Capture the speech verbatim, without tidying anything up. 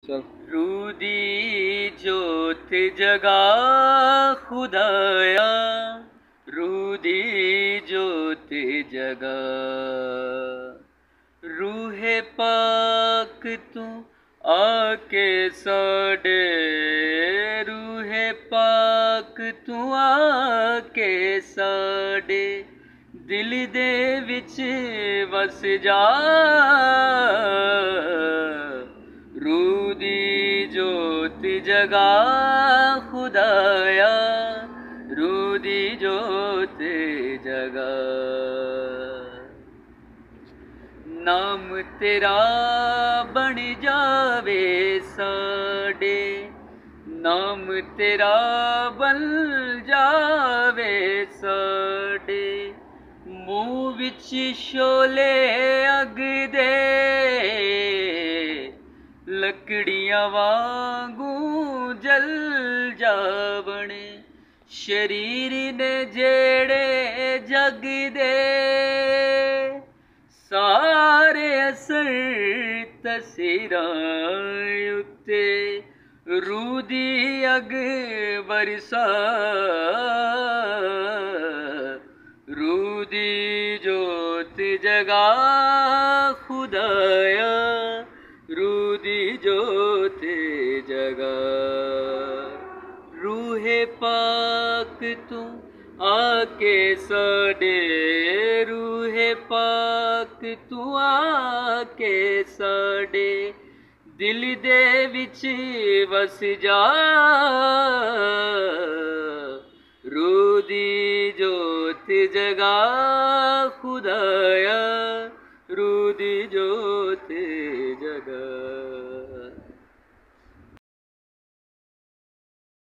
चल। रूह दी जोत जगा खुदाया, रूह दी जोत जगा। रूहे पाक तू आके साडे, रूहे पाक तू आके साडे दिल दे विच वस जा। रूह दी जोत जगा खुदाया, रूह दी जोत जगा। नाम तेरा बन जावे साडे, नाम तेरा बन जावे साडे। मुँह विच शोले अग दे, लकड़ियां वांगू जल जावण। शरीर ने जेड़े जग दे, सारे असर तसीरां उत्ते रूह दी अग बरसा। रूह दी जोत जगा खुदाया, रूह दी जोत जगा। रूहे पाक तू आके साडे, रूहे पाक तू आके साडे दिल दे विच वस जा। रूह दी जोत जगा खुदाया,